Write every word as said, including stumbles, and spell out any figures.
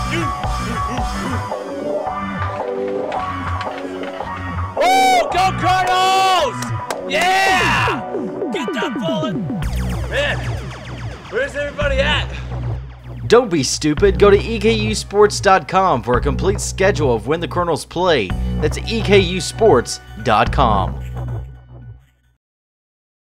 Woo! Go Cardinals! Yeah! Get that ball! Man, where's everybody at? Don't be stupid. Go to E K U sports dot com for a complete schedule of when the Colonels play. That's E K U sports dot com.